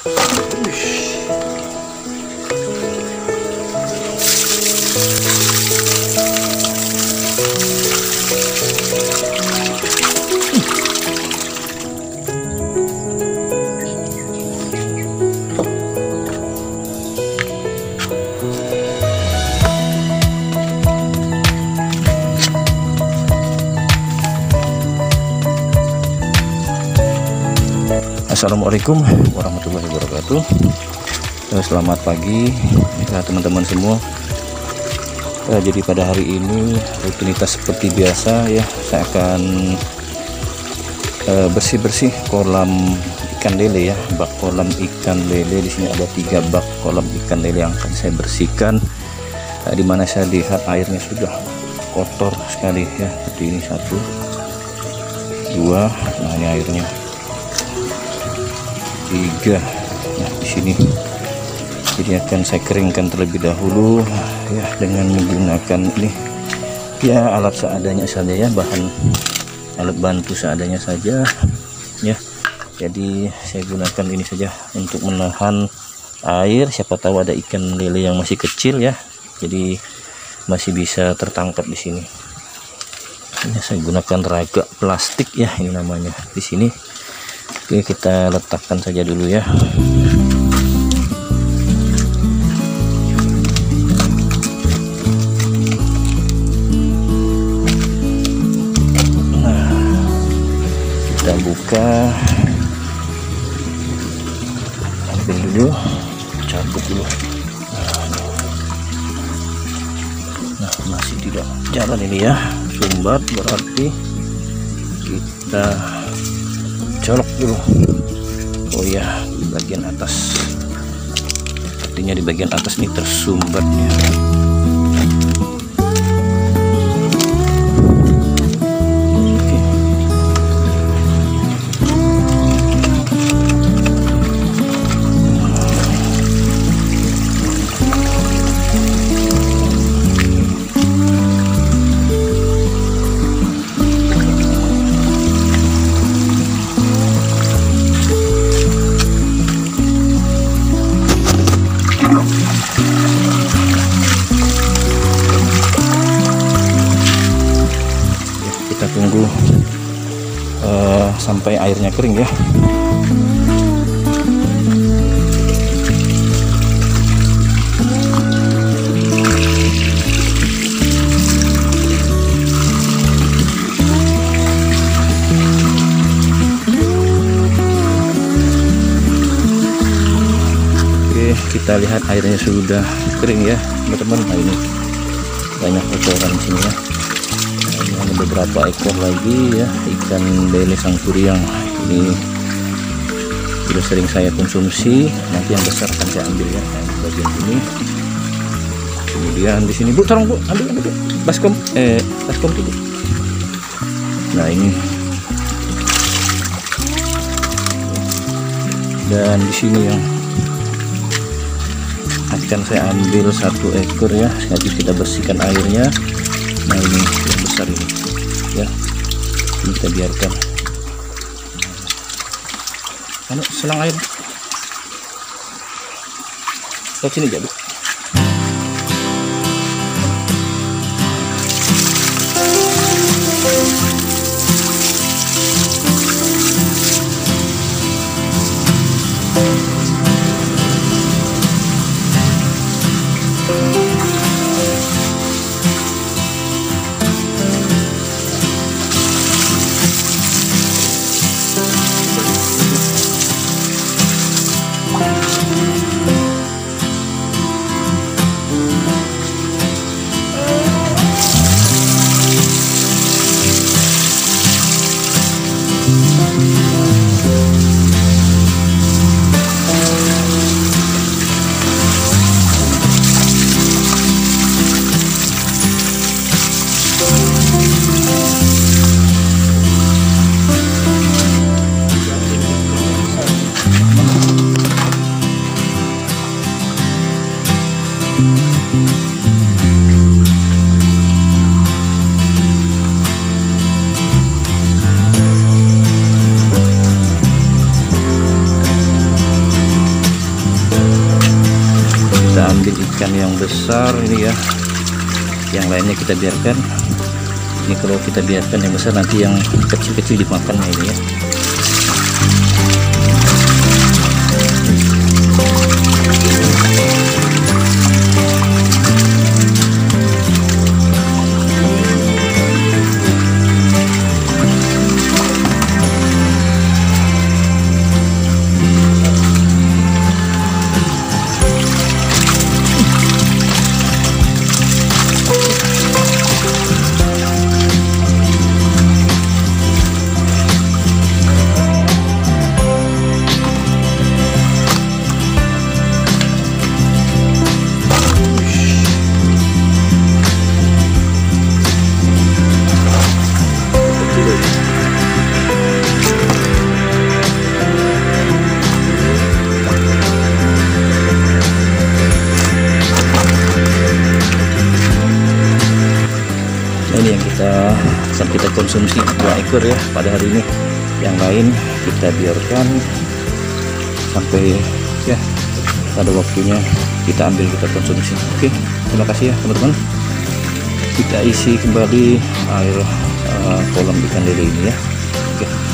Assalamualaikum warahmatullahi wabarakatuh. Selamat pagi teman-teman semua. Jadi pada hari ini rutinitas seperti biasa ya, saya akan bersih-bersih kolam ikan lele ya, bak kolam ikan lele. Di sini ada 3 bak kolam ikan lele yang akan saya bersihkan, dimana saya lihat airnya sudah kotor sekali ya. Seperti ini 1, 2, nah ini airnya 3. Nah di sini jadi akan saya keringkan terlebih dahulu ya, dengan menggunakan ini ya, alat seadanya saja ya, bahan alat bantu seadanya saja ya. Jadi saya gunakan ini saja untuk menahan air, siapa tahu ada ikan lele yang masih kecil ya, jadi masih bisa tertangkap di sini. Ini saya gunakan raga plastik ya, ini namanya di sini. Oke, kita letakkan saja dulu ya. Nah, kita buka, ambil dulu, cabut dulu. Nah, masih tidak jalan ini ya, sumbat, berarti kita colok dulu. Oh ya, di bagian atas, artinya di bagian atas ini tersumbatnya. Kita tunggu sampai airnya kering ya. Oke, kita lihat airnya sudah kering ya teman-teman. Nah ini banyak kotoran di sini ya. Ada beberapa ekor lagi ya, ikan lele sangkuriang. Ini sudah sering saya konsumsi, nanti yang besar akan saya ambil ya, yang bagian ini. Kemudian di sini Bu, tolong Bu, ambil Bu, baskom tuh Bu. Nah ini, dan di sini yang akan saya ambil 1 ekor ya, nanti kita bersihkan airnya. Nah ini yang besar ini ya, ini kita biarkan. Anu, selang air ke sini aja Bu. kita ambil ikan yang besar ini ya, yang lainnya kita biarkan. Ini kalau kita biarkan yang besar, nanti yang kecil-kecil dimakannya ini ya. Ini yang kita konsumsi 2 ekor ya pada hari ini. Yang lain kita biarkan sampai ya pada waktunya kita ambil, kita konsumsi. Oke, terima kasih ya teman-teman. Kita isi kembali air kolam ikan lele ini ya. Oke.